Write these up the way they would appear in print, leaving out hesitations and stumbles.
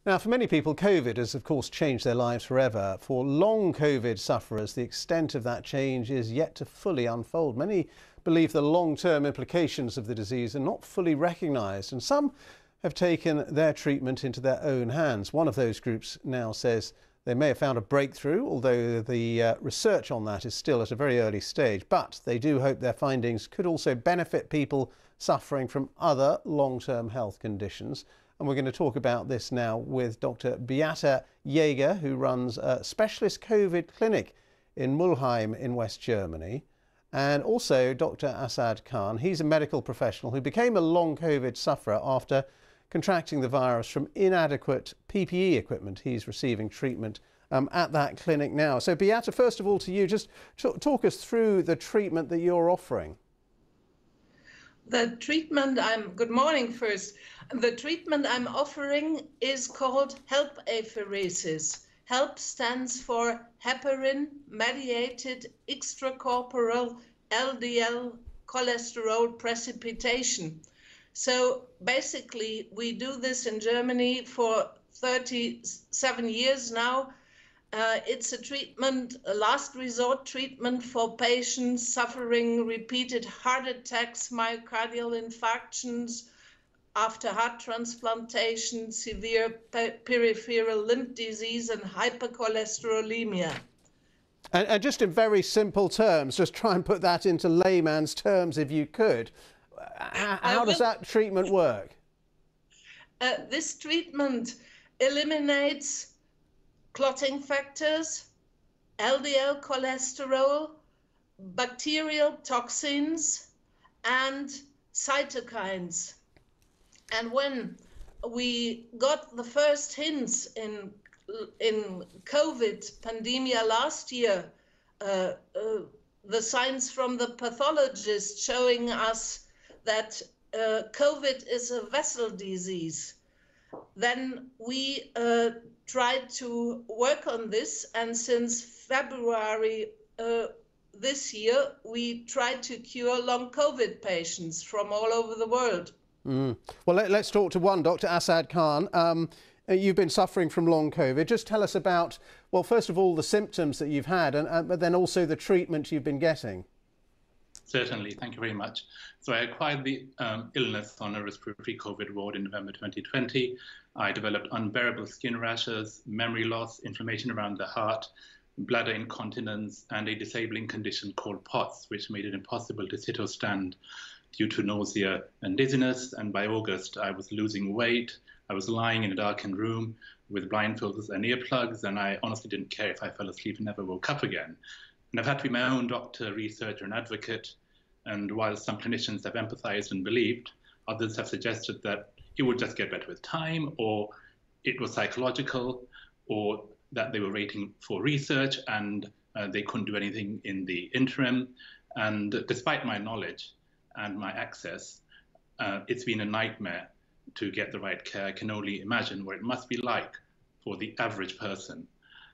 Now, for many people, COVID has, of course, changed their lives forever. For long COVID sufferers, the extent of that change is yet to fully unfold. Many believe the long-term implications of the disease are not fully recognised, and some have taken their treatment into their own hands. One of those groups now says they may have found a breakthrough, although the research on that is still at a very early stage. But they do hope their findings could also benefit people suffering from other long-term health conditions. And we're going to talk about this now with Dr Beate Jaeger, who runs a specialist COVID clinic in Mulheim in West Germany, and also Dr Asad Khan. He's a medical professional who became a long COVID sufferer after contracting the virus from inadequate PPE equipment. He's receiving treatment at that clinic now. So Beate, first of all to you, just talk us through the treatment that you're offering. The treatment good morning first. The treatment I'm offering is called Apheresis. HELP stands for Heparin mediated extracorporeal LDL cholesterol precipitation. So basically we do this in Germany for 37 years now. It's a treatment, a last resort treatment for patients suffering repeated heart attacks, myocardial infarctions after heart transplantation, severe peripheral limb disease and hypercholesterolemia. And just in very simple terms, just try and put that into layman's terms if you could. How does that treatment work? This treatment eliminates clotting factors, LDL cholesterol, bacterial toxins, and cytokines. And when we got the first hints in COVID pandemia last year, the signs from the pathologist showing us that COVID is a vessel disease, then we tried to work on this, and since February this year, we tried to cure long COVID patients from all over the world. Well, let's talk to one, Dr Asad Khan. You've been suffering from long COVID. Just tell us about, well, first of all, the symptoms that you've had, but then also the treatment you've been getting. Certainly, thank you very much. So I acquired the illness on a respiratory COVID ward in November 2020. I developed unbearable skin rashes, memory loss, inflammation around the heart, bladder incontinence, and a disabling condition called POTS, which made it impossible to sit or stand due to nausea and dizziness. And by August, I was losing weight. I was lying in a darkened room with blindfolds and earplugs, and I honestly didn't care if I fell asleep and never woke up again. And I've had to be my own doctor, researcher, and advocate. And while some clinicians have empathized and believed, others have suggested that it would just get better with time, or it was psychological, or that they were waiting for research and they couldn't do anything in the interim. And despite my knowledge and my access, it's been a nightmare to get the right care. I can only imagine what it must be like for the average person.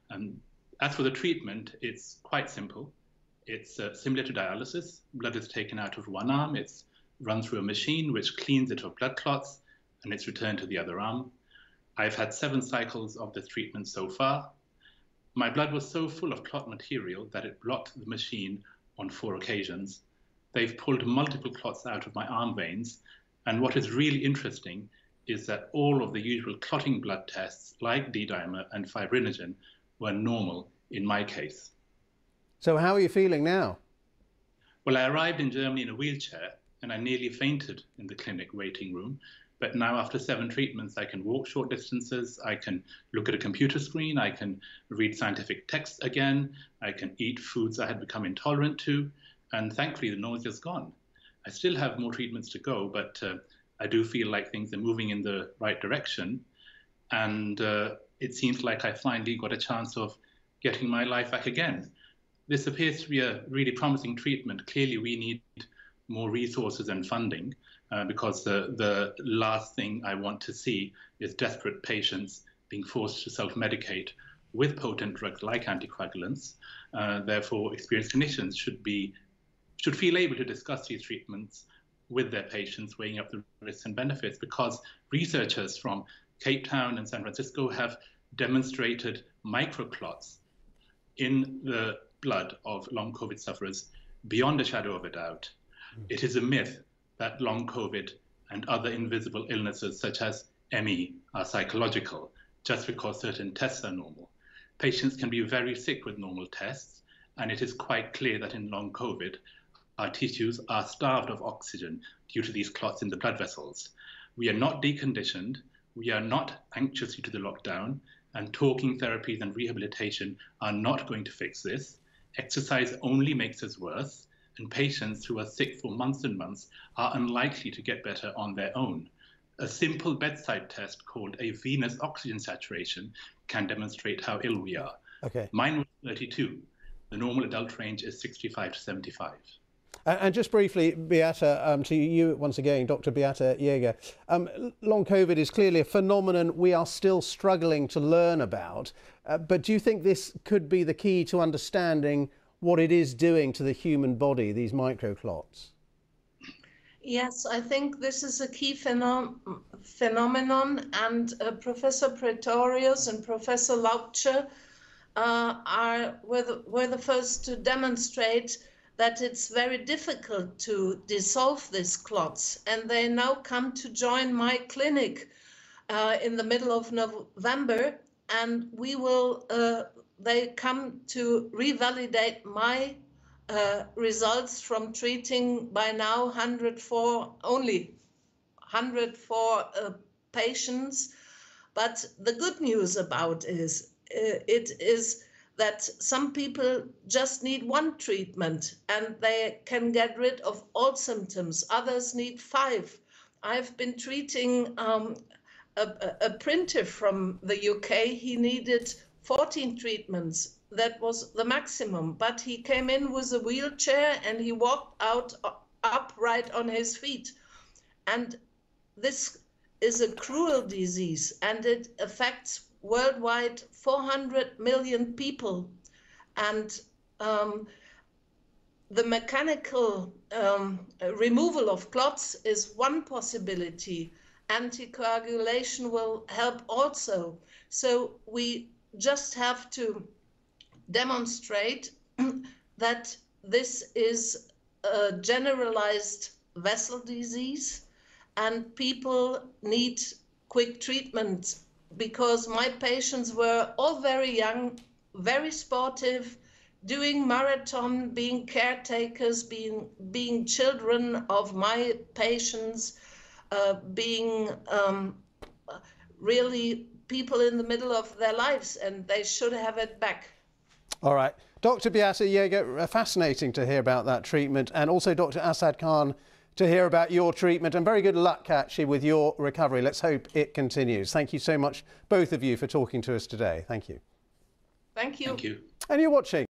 As for the treatment, it's quite simple. It's similar to dialysis. Blood is taken out of one arm, it's run through a machine which cleans it of blood clots, and it's returned to the other arm. I've had 7 cycles of this treatment so far. My blood was so full of clot material that it blocked the machine on 4 occasions. They've pulled multiple clots out of my arm veins, and what is really interesting is that all of the usual clotting blood tests like D-dimer and fibrinogen were normal in my case. So how are you feeling now? Well, I arrived in Germany in a wheelchair and I nearly fainted in the clinic waiting room. But now after 7 treatments, I can walk short distances, I can look at a computer screen, I can read scientific texts again, I can eat foods I had become intolerant to, and thankfully the nausea's gone. I still have more treatments to go, but I do feel like things are moving in the right direction. And it seems like I finally got a chance of getting my life back again. This appears to be a really promising treatment. Clearly, we need more resources and funding because the last thing I want to see is desperate patients being forced to self-medicate with potent drugs like anticoagulants. Therefore, experienced clinicians should feel able to discuss these treatments with their patients, weighing up the risks and benefits, because researchers from Cape Town and San Francisco have demonstrated microclots in the blood of long COVID sufferers beyond a shadow of a doubt. It is a myth that long COVID and other invisible illnesses such as ME are psychological just because certain tests are normal. Patients can be very sick with normal tests, and it is quite clear that in long COVID, our tissues are starved of oxygen due to these clots in the blood vessels. We are not deconditioned, we are not anxious due to the lockdown, and talking therapies and rehabilitation are not going to fix this. Exercise only makes us worse, and patients who are sick for months and months are unlikely to get better on their own. A simple bedside test called a venous oxygen saturation can demonstrate how ill we are. Okay. Mine was 32. The normal adult range is 65 to 75. And just briefly, Beate, to you once again, Dr Beate Jaeger, long COVID is clearly a phenomenon we are still struggling to learn about, but do you think this could be the key to understanding what it is doing to the human body, these microclots? Yes, I think this is a key phenomenon, and Professor Pretorius and Professor Lautscher were the first to demonstrate that it's very difficult to dissolve these clots, and they now come to join my clinic in the middle of November, and we will they come to revalidate my results from treating by now 104 patients. But the good news about it is that some people just need one treatment and they can get rid of all symptoms. Others need 5. I've been treating a printer from the UK. He needed 14 treatments. That was the maximum, but he came in with a wheelchair and he walked out upright on his feet. And this is a cruel disease, and it affects worldwide 400 million people. And the mechanical removal of clots is one possibility. Anticoagulation will help also. So we just have to demonstrate that this is a generalized vessel disease and people need quick treatment, because my patients were all very young, very sportive, doing marathon, being caretakers, being children of my patients, being really people in the middle of their lives, and they should have it back. All right. Dr Beate Jaeger, fascinating to hear about that treatment, and also Dr Asad Khan to hear about your treatment, and very good luck actually with your recovery. Let's hope it continues. Thank you so much, both of you, for talking to us today. Thank you. Thank you. Thank you. And you're watching